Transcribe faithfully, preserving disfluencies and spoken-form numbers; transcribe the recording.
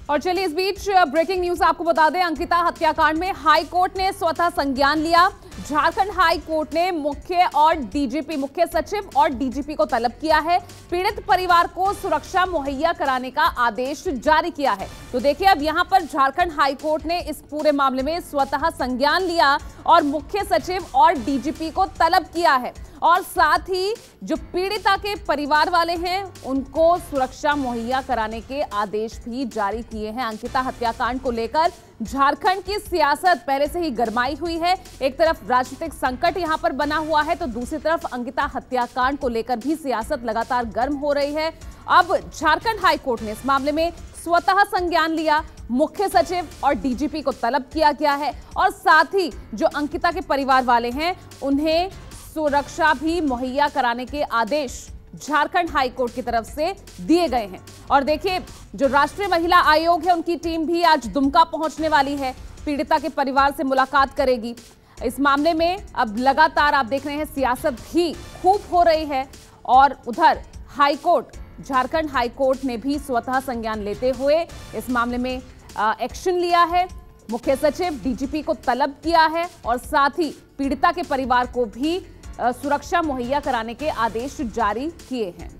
और चलिए इस बीच ब्रेकिंग न्यूज आपको बता दें, अंकिता हत्याकांड में हाई कोर्ट ने स्वतः संज्ञान लिया। झारखंड हाई कोर्ट ने मुख्य और डीजीपी मुख्य सचिव और डीजीपी को तलब किया है, पीड़ित परिवार को सुरक्षा मुहैया कराने का आदेश जारी किया है। तो देखिए अब यहां पर झारखंड हाई कोर्ट ने इस पूरे मामले में स्वतः संज्ञान लिया और मुख्य सचिव और डीजीपी को तलब किया है और साथ ही जो पीड़िता के परिवार वाले हैं उनको सुरक्षा मुहैया कराने के आदेश भी जारी किए हैं। अंकिता हत्याकांड को लेकर झारखंड की सियासत पहले से ही गरमाई हुई है। एक तरफ राजनीतिक संकट यहां पर बना हुआ है तो दूसरी तरफ अंकिता हत्याकांड को लेकर भी सियासत लगातार गर्म हो रही है। अब झारखंड हाई कोर्ट ने इस मामले में स्वतः संज्ञान लिया, मुख्य सचिव और डीजीपी को तलब किया गया है और साथ ही जो अंकिता के परिवार वाले हैं उन्हें सुरक्षा भी मुहैया कराने के आदेश झारखंड हाई कोर्ट की तरफ से दिए गए हैं। और देखिए जो राष्ट्रीय महिला आयोग है उनकी टीम भी आज दुमका पहुंचने वाली है, पीड़िता के परिवार से मुलाकात करेगी। इस मामले में अब लगातार आप देख रहे हैं सियासत भी खूब हो रही है और उधर high court Jharkhand high court ने भी स्वतः संज्ञान लेते हुए इस मामले में एक्शन लिया है, मुख्य सचिव डीजीपी को तलब किया है और साथ ही पीड़िता के परिवार को भी सुरक्षा मुहैया कराने के आदेश जारी किए हैं।